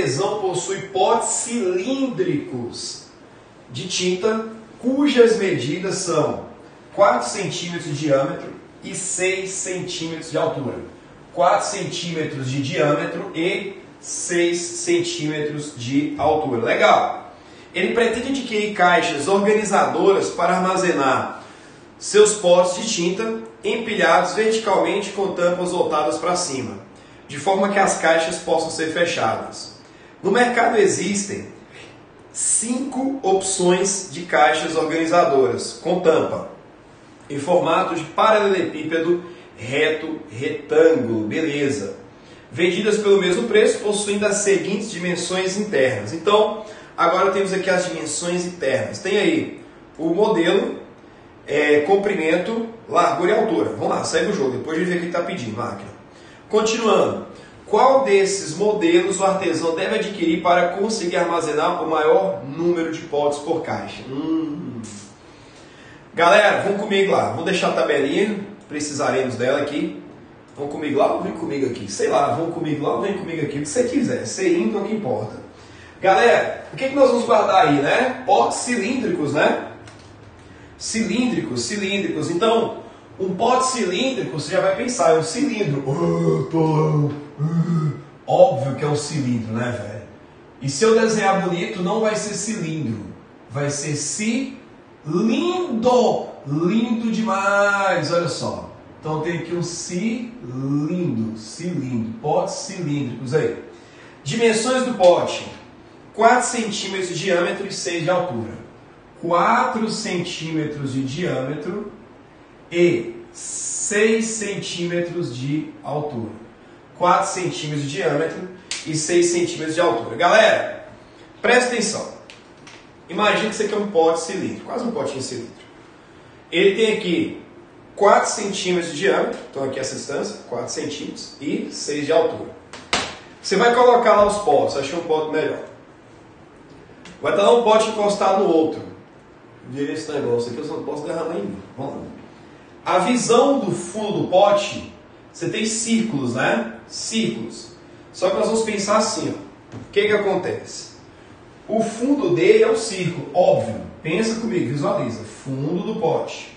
artesão possui potes cilíndricos de tinta cujas medidas são 4 centímetros de diâmetro e 6 centímetros de altura. 4 centímetros de diâmetro e 6 centímetros de altura. Legal! Ele pretende adquirir caixas organizadoras para armazenar seus potes de tinta empilhados verticalmente com tampas voltadas para cima, de forma que as caixas possam ser fechadas. No mercado existem 5 opções de caixas organizadoras com tampa, em formato de paralelepípedo reto retângulo, beleza. Vendidas pelo mesmo preço, possuindo as seguintes dimensões internas. Então, agora temos aqui as dimensões internas. Tem aí o modelo, comprimento, largura e altura. Vamos lá, segue o jogo, depois a gente vê o que está pedindo, máquina. Continuando. Qual desses modelos o artesão deve adquirir para conseguir armazenar o maior número de potes por caixa? Galera, vão comigo lá. Vou deixar a tabelinha, precisaremos dela aqui. Vão comigo lá ou vem comigo aqui? Sei lá, vão comigo lá ou vem comigo aqui? O que você quiser, você indo é o que importa. Galera, o que nós vamos guardar aí, né? Potes cilíndricos, né? Cilíndricos. Então, um pote cilíndrico, você já vai pensar, é um cilindro. Óbvio que é um cilindro, né, velho? E se eu desenhar bonito, não vai ser cilindro. Vai ser lindo demais, olha só. Então tem aqui um cilindro, potes cilíndricos aí. Dimensões do pote: 4 centímetros de diâmetro e 6 de altura. 4 centímetros de diâmetro e 6 centímetros de altura. 4 centímetros de diâmetro e 6 centímetros de altura. Galera, presta atenção. Imagina que isso aqui é um pote cilíndrico, quase um potinho cilíndrico. Ele tem aqui 4 centímetros de diâmetro, então aqui essa distância, 4 centímetros e 6 de altura. Você vai colocar lá os potes, achei um pote melhor. Vai estar lá um pote encostado no outro. Virei esse negócio aqui, eu só não posso derramar em mim. Vamos lá. A visão do fundo do pote, você tem círculos, né? Círculos. Só que nós vamos pensar assim, ó. O que acontece? O fundo dele é o círculo, óbvio. Pensa comigo, visualiza. Fundo do pote.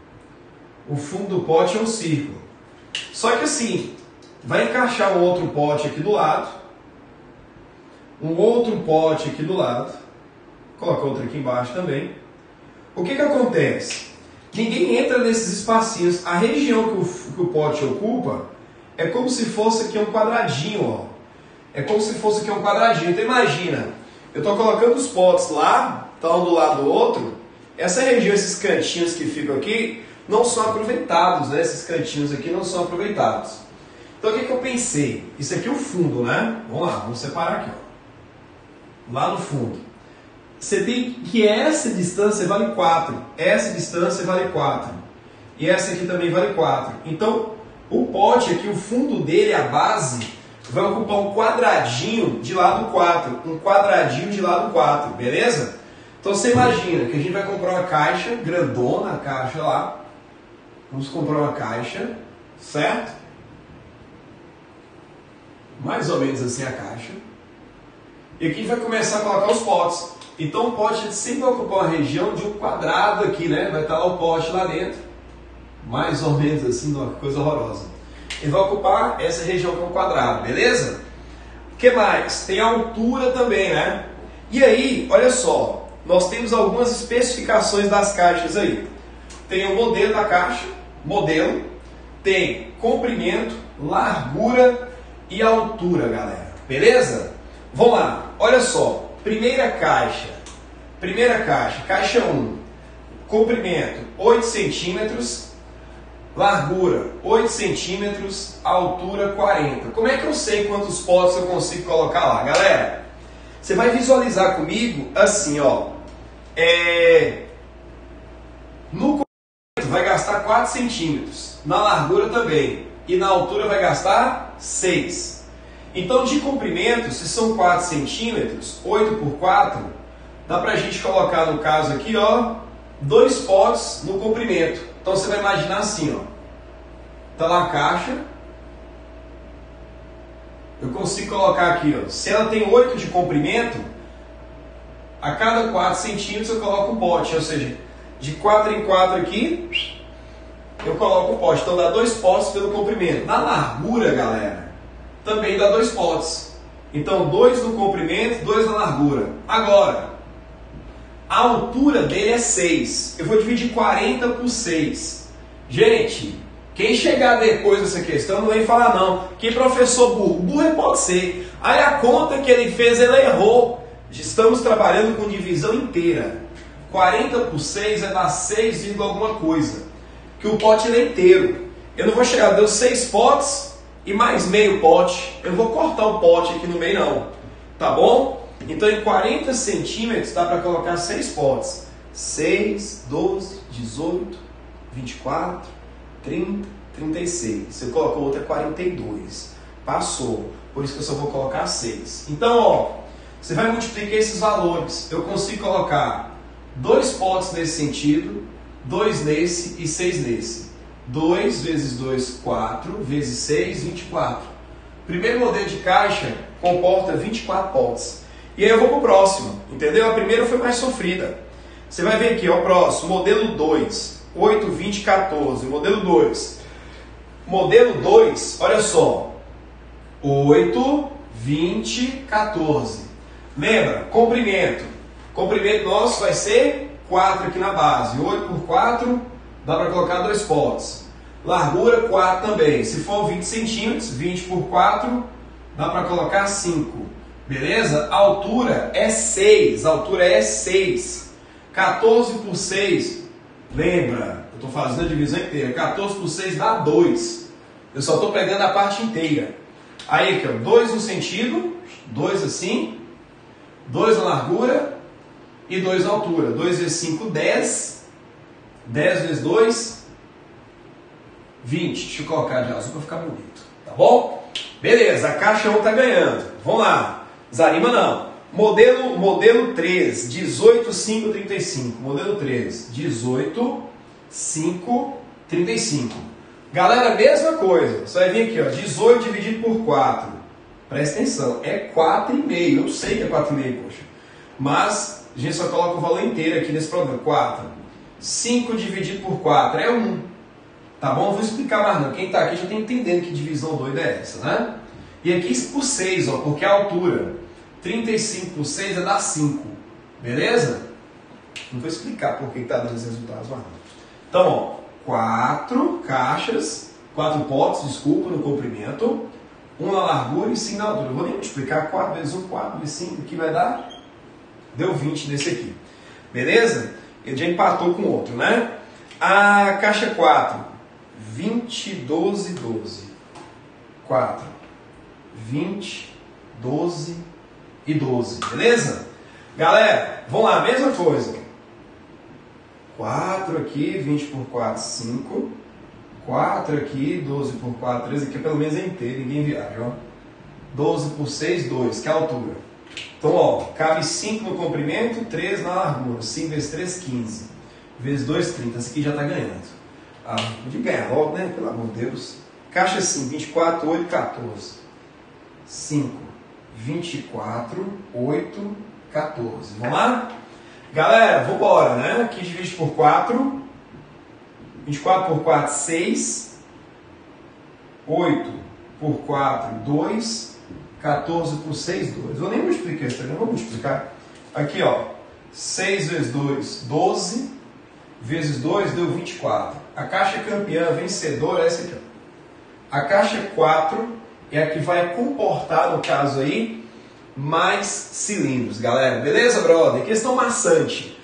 O fundo do pote é um círculo. Só que assim, vai encaixar um outro pote aqui do lado. Um outro pote aqui do lado. Coloca outro aqui embaixo também. O que acontece? Ninguém entra nesses espacinhos. A região que o pote ocupa é como se fosse aqui um quadradinho, ó. É como se fosse aqui um quadradinho. Então imagina, eu estou colocando os potes lá, estão um do lado do outro. Essa região, esses cantinhos que ficam aqui, não são aproveitados, né? Esses cantinhos aqui não são aproveitados. Então o que eu pensei? Isso aqui é o fundo, né? Vamos lá, vamos separar aqui, ó. Lá no fundo. Você tem que essa distância vale 4. Essa distância vale 4. E essa aqui também vale 4. Então, o pote aqui, o fundo dele, a base, vai ocupar um quadradinho de lado 4. Um quadradinho de lado 4, beleza? Então você imagina que a gente vai comprar uma caixa, grandona a caixa lá. Vamos comprar uma caixa, certo? Mais ou menos assim a caixa. E aqui a gente vai começar a colocar os potes. Então o pote sempre vai ocupar uma região de um quadrado aqui, né? Vai estar lá o pote lá dentro. Mais ou menos assim, uma coisa horrorosa. Ele vai ocupar essa região que é um quadrado, beleza? O que mais? Tem a altura também, né? E aí, olha só, nós temos algumas especificações das caixas aí. Tem o modelo da caixa, modelo, tem comprimento, largura e altura, galera. Beleza? Vamos lá, olha só. Primeira caixa, caixa 1, comprimento 8 centímetros, largura 8 centímetros, altura 40. Como é que eu sei quantos potes eu consigo colocar lá? Galera, você vai visualizar comigo assim, ó. No comprimento vai gastar 4 centímetros, na largura também, e na altura vai gastar 6. Então, de comprimento, se são 4 centímetros, 8 por 4, dá pra gente colocar, no caso aqui, ó, 2 potes no comprimento. Então, você vai imaginar assim, ó. Tá lá a caixa, eu consigo colocar aqui, ó, se ela tem 8 de comprimento, a cada 4 centímetros eu coloco um pote, ou seja, de 4 em 4 aqui, eu coloco um pote. Então dá 2 potes pelo comprimento. Na largura, galera, também dá 2 potes. Então 2 no comprimento, 2 na largura. Agora, a altura dele é 6. Eu vou dividir 40 por 6. Gente, quem chegar depois dessa questão não vem falar não. Que professor burro. Burro pode ser. Aí a conta que ele fez, ele errou. Estamos trabalhando com divisão inteira. 40 por 6 é dar 6, alguma coisa. Que o pote ele é inteiro. Eu não vou chegar, deu 6 potes e mais meio pote. Eu não vou cortar o pote aqui no meio não. Tá bom? Então em 40 centímetros dá para colocar 6 potes. 6, 12, 18, 24, 30, 36. Se eu colocar outra é 42. Passou. Por isso que eu só vou colocar 6. Então, ó, você vai multiplicar esses valores. Eu consigo colocar 2 potes nesse sentido, 2 nesse e 6 nesse. 2 vezes 2, 4, vezes 6, 24. Primeiro modelo de caixa comporta 24 potes. E aí eu vou para o próximo, entendeu? A primeira foi mais sofrida. Você vai ver aqui, ó, o próximo, modelo 2, 8, 20, 14. Modelo 2. Modelo 2, olha só, 8, 20, 14. Lembra? Comprimento. Comprimento nosso vai ser 4 aqui na base. 8 por 4, dá para colocar 2 potes. Largura 4 também. Se for 20 centímetros, 20 por 4, dá para colocar 5. Beleza? A altura é 6. A altura é 6. 14 por 6, lembra? Eu estou fazendo a divisão inteira. 14 por 6 dá 2. Eu só estou pegando a parte inteira. Aí aqui, ó, 2 no sentido, 2 assim, 2 na largura e 2 na altura. 2 vezes 5, 10. 10 vezes 2, 20. Deixa eu colocar de azul para ficar bonito. Tá bom? Beleza, a caixa 1 está ganhando. Vamos lá. Desanima não. Modelo 3, 18, 5, 35. Modelo 3, 18, 5, 35. Galera, mesma coisa. Você vai vir aqui, ó, 18 dividido por 4. Presta atenção, é 4,5. Eu sei que é 4,5, poxa. Mas a gente só coloca o valor inteiro aqui nesse problema. 4. 5 dividido por 4 é 1. Tá bom? Eu vou explicar mais não. Quem está aqui já está entendendo que divisão doida é essa, né? E aqui por 6, ó, porque a altura. 35 por 6 é dar 5. Beleza? Não vou explicar por que está dando esses resultados mais não. Então, ó, 4 caixas, 4 potes, desculpa, no comprimento. 1 na largura e 5 na altura. Eu vou nem multiplicar. 4 vezes 1, 4 vezes 5. Aqui vai dar... Deu 20 nesse aqui. Beleza? Ele já empatou com o outro, né? A caixa 4. 20, 12, 12. 4. 20, 12 e 12. Beleza? Galera, vamos lá. Mesma coisa. 4 aqui, 20 por 4, 5. 4 aqui, 12 por 4, 13. Aqui pelo menos é inteiro, ninguém viaja, ó. 12 por 6, 2, que é a altura. Então, ó, cabe 5 no comprimento, 3 na largura. 5 vezes 3, 15. Vezes 2, 30. Esse aqui já está ganhando. Ah, podia ganhar logo, né? Pelo amor de Deus. Caixa 5, 24, 8, 14. 5, 24, 8, 14. Vamos lá? Galera, vamos embora, né? Aqui divide por 4. 24 por 4, 6. 8 por 4, 2. 14 por 6, 2. Eu nem multipliquei isso, não vou multiplicar. Aqui, ó. 6 vezes 2, 12. Vezes 2 deu 24. A caixa campeã, vencedora, é essa aqui, ó. A caixa 4 é a que vai comportar, no caso aí, mais cilindros, galera. Beleza, brother? Questão maçante.